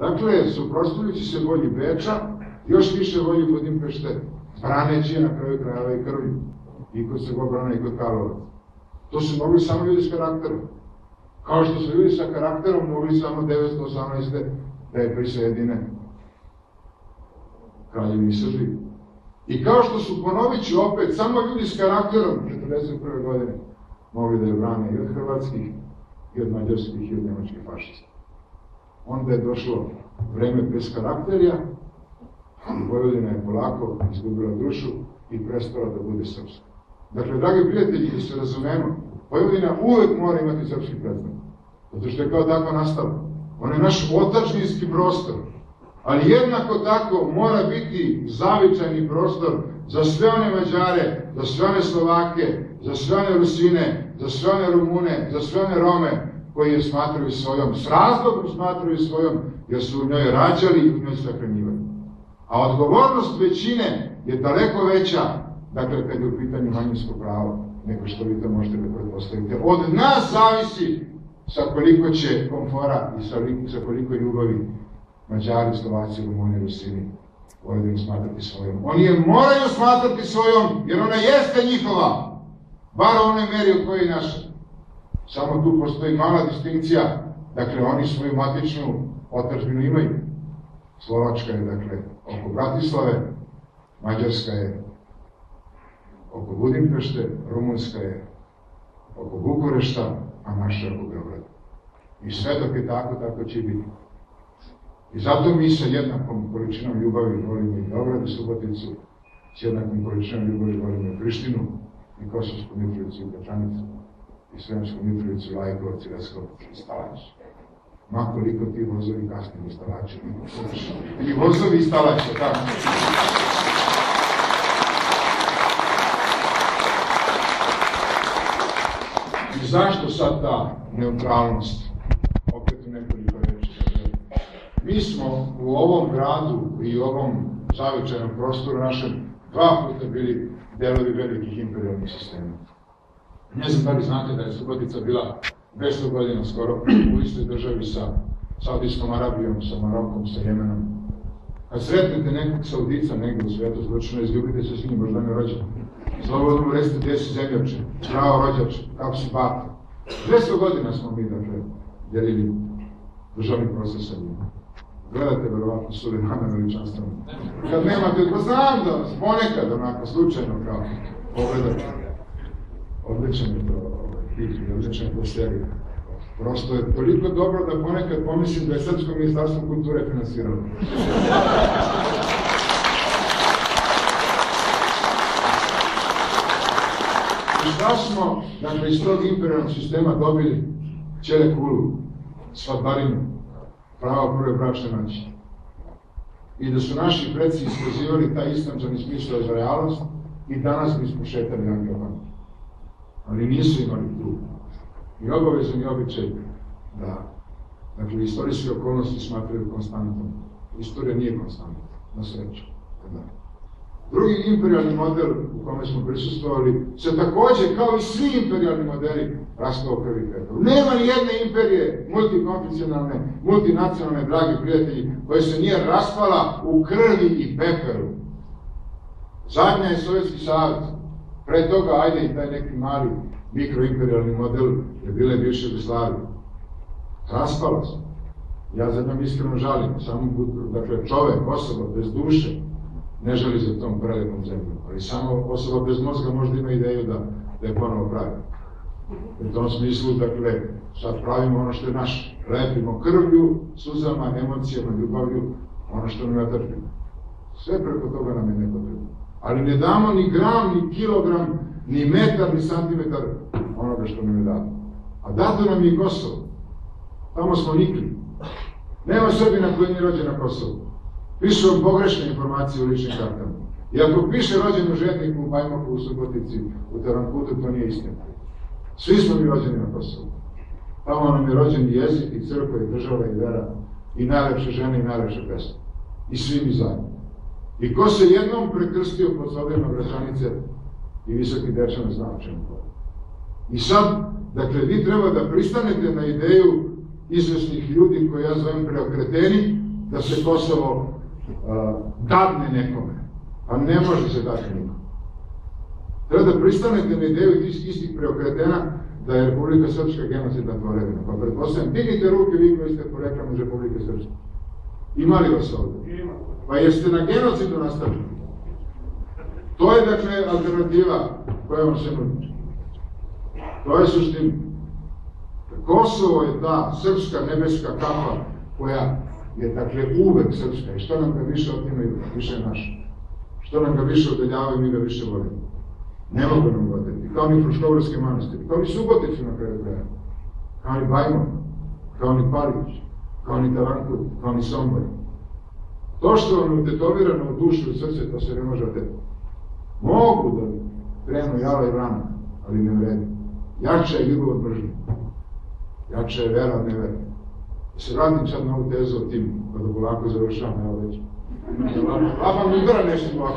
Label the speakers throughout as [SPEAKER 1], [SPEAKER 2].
[SPEAKER 1] Dakle, suprotstavljajući se volji Beča, još više volji Budimpešte, braneći je na kraju krajeva i krvlju, i kod Srbobrana i kod Karlovaca. To su mogli samo ljudi s karakterom. Kao što su ljudi sa karakterom mogli samo 918. da je prisajedine Kraljevini Srbiji. I kao što su, ponovit ću opet, samo ljudi s karakterom 1941. godine mogli da je brane i od hrvatskih, i od mađarskih, i od nemačkih fašista. Onda je došlo vreme bez karakterija, i Vojvodina je polako izgubila dušu i prestala da bude srpska. Dakle, dragi prijatelji, da se razumemo, Vojvodina uvek mora imati srpski predznak, zato što je kao tako nastala. On je naš otadžbinski prostor, ali jednako tako mora biti zavičajni prostor za sve one Mađare, za sve one Slovake, za sve one Rusine, za sve one Rumune, za sve one Rome, koji je smatraju svojom, s razlogom smatraju svojom, jer su u njoj rađali i u njoj sahranjivali. A odgovornost većine je daleko veća, dakle, kad je u pitanju manjinsko pravo, nego što vi to možete da pretpostavite. Od nas zavisi sa koliko će komfora i sa koliko ljubavi Mađari, Slovaci, Rumuni, Rusini Vojvodinu smatrati svojom. Oni je moraju smatrati svojom, jer ona jeste njihova, bar u onoj meri u kojoj je naša. Samo tu postoji mala distinkcija, dakle, oni svoju matičnu otadžbinu imaju. Slovačka je, dakle, oko Bratislave, Mađarska je oko Budimpešte, Rumunska je oko Bukurešta, a naša je oko Beograda. I sve dok je tako, tako će biti. I zato mi sa jednakom količinom ljubavi volimo i Beograd i Suboticu, s jednakom količinom ljubavi volimo i Prištinu, i Kosovsku Mitrovicu i Gračanicu, i Sremsku Mitrovicu, Lajkovac i Leskovac i Stalać. Ma koliko ti vozovi kasnije u Stalaću. I vozovi i Stalaća, tako. I zašto sad ta neutralnost? Opet u nekoliko reči. Mi smo u ovom gradu i u ovom zavičajnom prostoru našem 2 puta bili delovi velikih imperijalnih sistema. Ne znam da li znate da je Subotica bila 200 godina skoro u istoj državi sa Saudijskom Arabijom, sa Marokom, sa Jemenom. Kad sretnete nekog Saudica negdje u svijetu, zločino izljubite se s njim, možda me rođe. Slobodno mu recite gdje si zemljače, bravo rođače, kako si bata. 200 godina smo mi, dakle, delili državni proces sa njima. Gledate, verovatno, Sulejmana veličanstveno. Kad nemate, pa znam da vas ponekad, onako, slučajno, kao, pogledate. Odličan je to film, odličan je to serija. Prosto je toliko dobro da ponekad pomislim da je Srpsko ministarstvo kulture finansiralo. I šta smo, dakle, iz tog imperijalnog sistema dobili ćele kulu, svadbarinu, pravo prve bračne noći. I da su naši preci iskazivali taj istamčani smisao za realnost i danas bi smo šetali angelom. Ali nisu imali tu i obavezan i običaj da, dakle, istorijske okolnosti smatraju konstantom. Istorija nije konstanta, na sreću. Drugi imperijalni model u kome smo prisustvovali se takođe, kao i svi imperijalni modeli, raspao krvi i pepelu. Nema ni jedne imperije, multikonfesionalne, multinacionalne, dragi prijatelji, koja se nije raspala u krvi i pepelu. Zadnja je Sovjetski savez. Pre toga, ajde i taj neki mali mikroimperijalni model je bile bivše Jugoslavije. Raspala se. Ja za njom iskreno žalim. Samo, dakle, čovek, osoba bez duše, ne želi za tom prelepom zemljom. Ali samo osoba bez mozga možda ima ideju da je ponovo pravi. U tom smislu, dakle, sad pravimo ono što je naše. Lepimo krvlju, suzama, emocijama, ljubavlju, ono što nam je trpimo. Sve preko toga nam je nepotrebno. Ali ne damo ni gram, ni kilogram, ni metar, ni santimetar onoga što nam je dato. A dato nam je Kosovo. Tamo smo nikli. Nema Srbina koji nije rođen na Kosovu. Pišu vam pogrešne informacije u ličnim kartama. I ako piše rođen u Žetniku, u Bajmoku, u Subotici, u Tarankutu, to nije istina. Svi smo mi rođeni na Kosovu. Tamo nam je rođen i jezik, i crkva, i država, i vera, i najlepše žene, i najlepše pesme. I svi mi zajedno. I ko se jednom prekrstio pod sobima Gračanice i Visoki Dečan zna o čemu govori. I sad, dakle, vi treba da pristanete na ideju izvesnih ljudi koje ja zovem preokreteni, da se Kosovo dadne nekome. Pa ne može se dati nikome. Treba da pristanete na ideju tih istih preokretena da je Republika Srpska genocidna tvorevina. Pa pretpostavljam, dignite ruke vi koji ste poreklom iz Republike Srpske. Ima li vas ovdje? Pa jeste na genocidu nastavili? To je, dakle, alternativa koja vam se nudi. To je suština. Kosovo je ta srpska nebeska kapa koja je, dakle, uvek srpska. I što nam ga više otimaju, više je naša. Što nam ga više odeljavaju, mi ga više volimo. Ne mogu nam ga odeti. Kao ni Fruškogorske manastiri, kao ni Suboticu na kraju kraja, kao ni Bajmon, kao ni Palić, kao ni Tavankud, kao ni Sombor. To što vam je utetovirano u dušu i srce, to se ne može odeti. Mogu da krenu jala i vrana, ali ne vredi. Jača je ljubav od mržnje. Jača je vera od nevere. Da se vratim sad na ovu tezu o tim, pa da polako završavam, evo već. Lapa mi udara nešto ovako.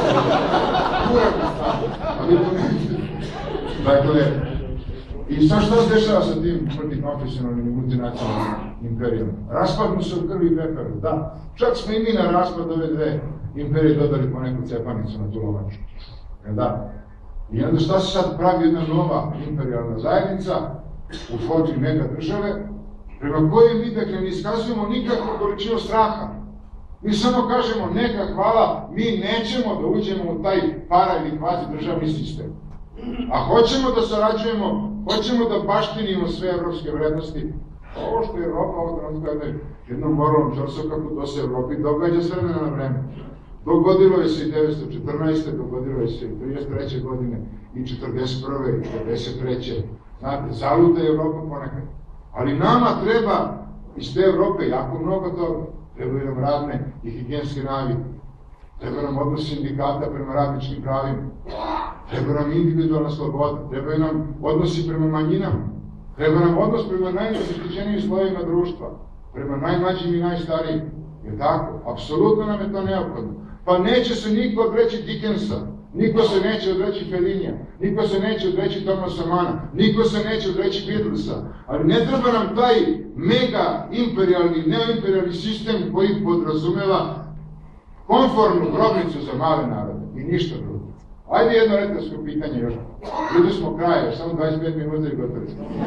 [SPEAKER 1] Ura mi stavlja. Ali to ne. Dakle, i sad šta se dešava sa tim multikonfesionalnim i multinacionalnim imperijama? Raspadnu se u krvi i peperu, da. Čak smo i mi na raspad ove dve imperije dodali po neku cepanicu na tu lovaču. Da. I onda šta se sad pravi jedna nova imperijalna zajednica u formi mega države, prema kojoj mi, dakle, ne iskazujemo nikakvu količinu straha. Mi samo kažemo, neka hvala, mi nećemo da uđemo u taj para ili kvazi državni sistem. A hoćemo da sarađujemo, hoćemo da baštinimo sve evropske vrednosti. Ovo što je Evropa ovog trenutka jednom moralnom čorsokapu, to se Evropi događa s vremena na vreme. Dogodilo je se i 1914. Dogodilo je se i 1933. godine, i 1941. i 1953. Znate, zaluta je Evropa ponekad. Ali nama treba iz te Evrope jako mnogo toga. Trebaju nam radne i higijenske navike. Treba nam odnos sindikata prema radničkim pravima. Treba nam individualna sloboda. Trebaju nam odnosi prema manjinama. Treba nam odnos prema najzaštićenijim slojevima društva. Prema najmlađim i najstarijim. Je tako? Apsolutno nam je to neophodno. Pa neće se niko odreći Dickensa. Niko se neće odreći Fellinija. Niko se neće odreći Thomasa Manna. Niko se neće odreći Beatlesa. Ali ne treba nam taj mega imperialni, neoimperialni sistem koji podrazumeva konformnu grobnicu za male narode. I ništa drugo. Ajde jedno retorsko pitanje još. Ljudi smo kraja, još samo 25 minuta i gotovi.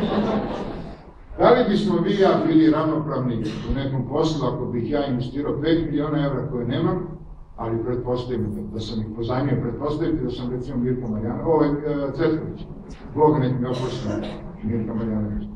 [SPEAKER 1] Da li bismo vi i ja bili ravnopravni u nekom poslu ako bih ja investirao 5 miliona evra koje nemam, ali pretpostavite da sam ih pozajmio, pretpostavite da sam recimo Mirko Marjanović, Cvetković, Bog nek mi oprosti Mirko Marjanović.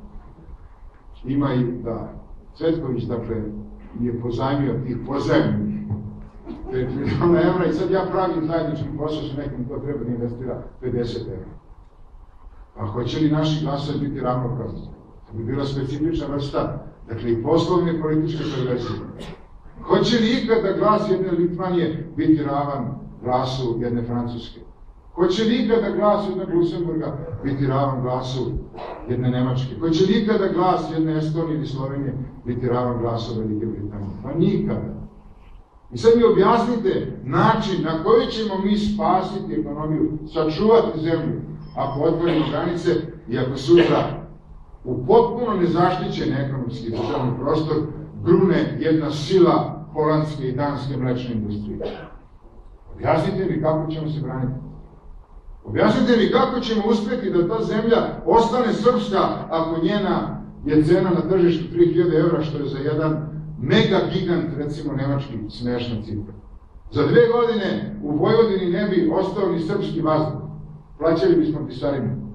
[SPEAKER 1] Ima i da Cvetković, dakle, je pozajmio tih pozajmnih 5 miliona evra i sad ja pravim zajednički posao sa nekim ko treba da investira 50 evra. A hoće li naši glasovi biti ravnopravni? To bi bila specifična vrsta, dakle, i poslovne i političke perverzije. Hoće li ikada glas jedne Litvanije biti ravan glasu jedne Francuske? Hoće li ikada glas jednog Luksemburga biti ravan glasu jedne Nemačke? Hoće li ikada glas jedne Estonije ili Slovenije biti ravan glasu Velike Britanije? Pa nikada. I sad mi objasnite način na koji ćemo mi spasiti ekonomiju, sačuvati zemlju, ako otvorimo granice i ako sutra u potpuno nezaštićen ekonomski državni prostor grune jedna sila holandske i danske mlečne industrije. Objasnite mi kako ćemo se braniti. Objasnite mi kako ćemo uspjeti da ta zemlja ostane srpska ako njena je cena na tržištu 3000 evra, što je za jedan mega gigant, recimo nemački, smešna cifra. Za 2 godine u Vojvodini ne bi ostao ni srpski vazduh. Plaćali bismo pisarinu.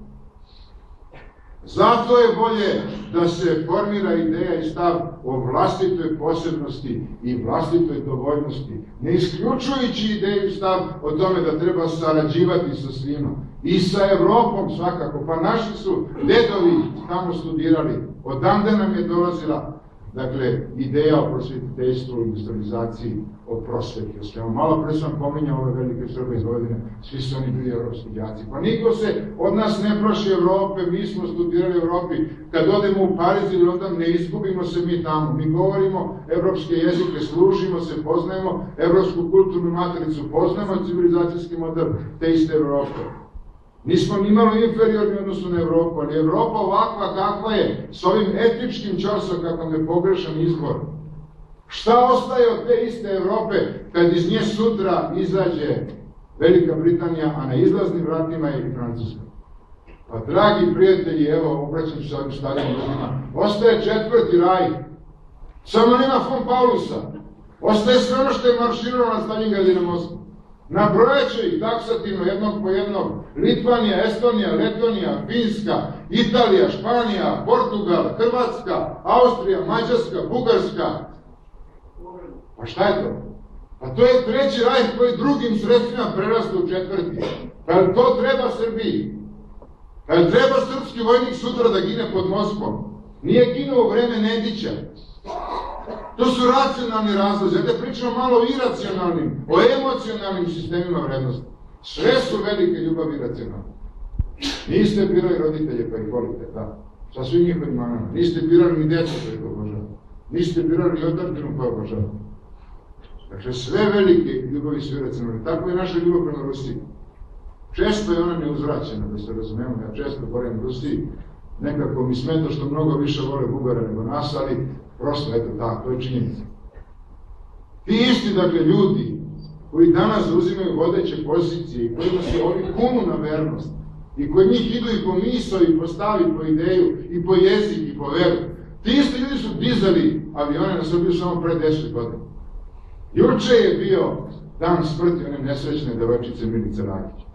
[SPEAKER 1] Zato je bolje da se formira ideja i stav o vlastitoj posebnosti i vlastitoj dovoljnosti, ne isključujući ideju i stav o tome da treba sarađivati sa svima. I sa Evropom svakako, pa naši su dedovi tamo studirali, odande nam je dolazila, dakle, ideja o prosvetiteljstvu, industrializaciji, o prosveti, o svemu. Malo pre sam pominjao ove velike Srbe iz Vojvodine, svi su oni bili evropski đaci. Pa niko se od nas ne plaši Evrope, mi smo studirali u Evropi. Kad odemo u Pariz ili onda ne izgubimo se mi tamo. Mi govorimo evropske jezike, služimo se, poznajemo evropsku kulturnu matricu, poznajemo civilizacijski model te iste Evrope. Nismo ni malo inferiorni u odnosu na Evropu, ali Evropa ovakva kakva je, s ovim etičkim čorsokakom je pogrešan izbor. Šta ostaje od te iste Evrope kad iz nje sutra izađe Velika Britanija, a na izlaznim vratima je i Francuska? Pa dragi prijatelji, evo, obraćam se ovim starim ljudima, ostaje četvrti raj, samo nema von Paulusa, ostaje sve ono što je marširalo na Stalingrad i na Moskvu. Nabrojat će ih taksativno jednog po jednog: Litvanija, Estonija, Letonija, Finska, Italija, Španija, Portugal, Hrvatska, Austrija, Mađarska, Bugarska. Pa šta je to? Pa to je treći raj koji drugim sredstvima prerasta u četvrti. Pa to treba Srbiji? Pa treba srpski vojnik sutra da gine pod Moskvom? Nije ginuo u vreme Nedića. To su racionalni razlozi. Ajde pričamo malo o iracionalnim, o emocionalnim sistemima vrednosti. Sve su velike ljubavi iracionalne. Niste birali roditelje pa ih volite, da. Sa svim njihovim manama. Niste birali ni djecu pa ih obožavate. Niste birali ni otadžbinu pa obožavate. Dakle, sve velike ljubavi su iracionalne. Tako je naša ljubav prema Rusiji. Često je ona neuzvraćena, da se razumemo. Ja često govorim Rusiji. Nekako mi smeta što mnogo više vole Bugara nego nas, ali prosto, eto tako, to je činjenica. Ti isti, dakle, ljudi koji danas zauzimaju vodeće pozicije i kojima se oni kunu na vernost i koji njih idu i po misao i po stav i po ideju i po jezik i po veru, ti isti ljudi su dizali avione na Srbiju samo pre 10 godina. Juče je bio dan smrti one nesrećne devojčice Milice Rakić.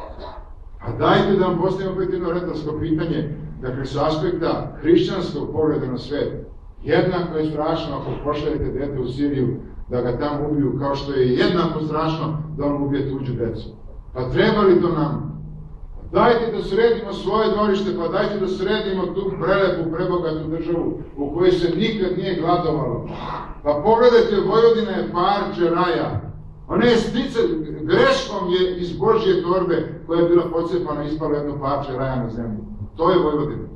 [SPEAKER 1] A dajte da vam postavimo opet jedno retorsko pitanje, dakle, sa aspekta hrišćanskog pogleda na svet. Jednako je strašno ako pošaljete dete u Siriju da ga tamo ubiju, kao što je jednako strašno da on ubije tuđu decu. Pa treba li to nam? Dajte da sredimo svoje dvorište, pa dajte da sredimo tu prelepu, prebogatu državu u kojoj se nikad nije gladovalo. Pa pogledajte, Vojvodina je parče raja. Ona je greškom je iz Božje torbe koja je bila pocepana ispala jedno parče raja na zemlji. To je Vojvodina.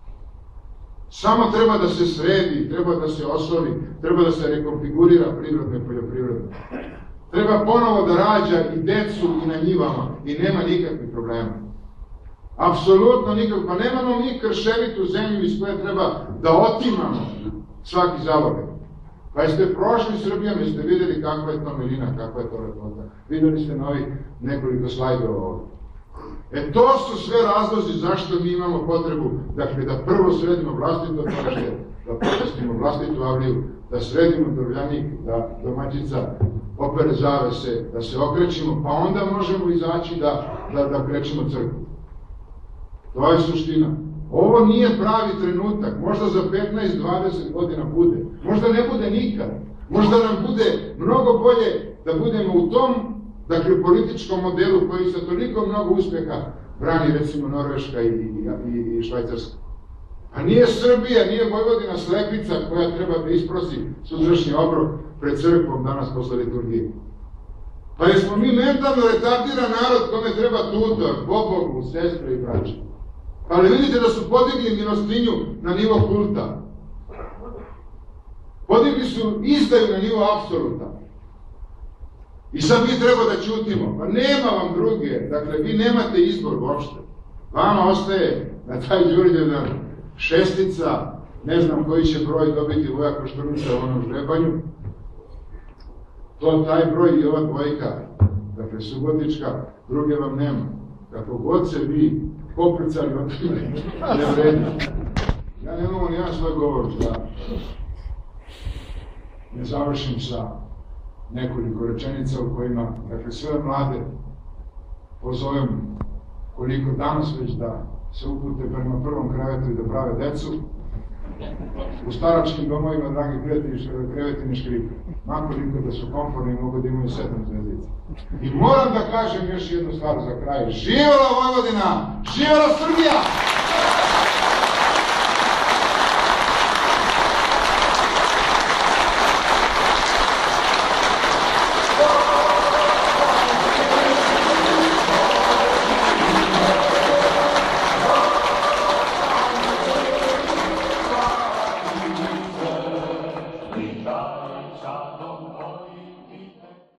[SPEAKER 1] Samo treba da se sredi, treba da se osori, treba da se rekonfigurira privredno i poljoprivredno. Treba ponovo da rađa i decu i na njivama i nema nikakvih problema. Apsolutno nikakvih, pa nemamo mi krševitu zemlju iz koje treba da otimamo svaki zalogaj. Pa jeste prošli Srbijom, jeste vidjeli kakva je to milina, kakva je to lepota. Vidjeli ste novih nekoliko slajdova ovdje. To su sve razlozi zašto mi imamo potrebu, dakle, da prvo sredimo vlastito dvorište, da počestimo vlastitu avliju, da sredimo Drvljanik, da domaćica opere zavese, da se okrećimo, pa onda možemo izaći da krećemo crkvu. To je suština. Ovo nije pravi trenutak, možda za 15-20 godina bude, možda ne bude nikad, možda nam bude mnogo bolje da budemo u tom, dakle, političkom modelu koji sa toliko mnogo uspjeha brani, recimo, Norveška i Švajcarska. A nije Srbija, nije Vojvodina slepica koja treba da isprosi sutrašnji obrok pred crkvom danas posle liturgije. Pa jesmo mi mentalno retardiran narod kome treba tutor, pobogu, sestre i braće. Ali vidite da su podigli milostinju na nivo kulta. Podigli su izdaju na nivo apsoluta. I sad mi treba da ćutimo. Pa nema vam druge. Dakle, vi nemate izbor uopšte. Vama ostaje na taj Đurđevdan šestica, ne znam koji će broj dobiti Voja Koštunica u onom žrebanju. Taj broj i ova dvojka, dakle, Subotička, druge vam nema. Kako god se vi popricali od tome, ne vredi. Ja ne mogu nijedan svoj govor da ne završim sa nekoliko rečenica u kojima, dakle, sve mlade pozovem koliko danas već da se upute prema prvom krevetu i da prave decu. U staračkim domovima, dragi prijatelji, kreveti ne škripe. Makoliko da su komfortni i mogu da imaju 7 zvezdica. I moram da kažem još jednu stvar za kraj. Živjela Vojvodina! Živjela Srbija!